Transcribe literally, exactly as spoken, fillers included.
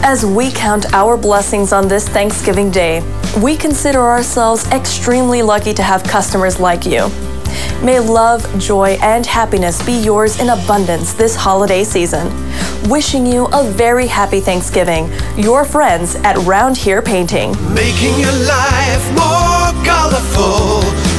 As we count our blessings on this Thanksgiving Day, we consider ourselves extremely lucky to have customers like you. May love, joy, and happiness be yours in abundance this holiday season. Wishing you a very happy Thanksgiving, your friends at Round Here Painting. Making your life more colorful.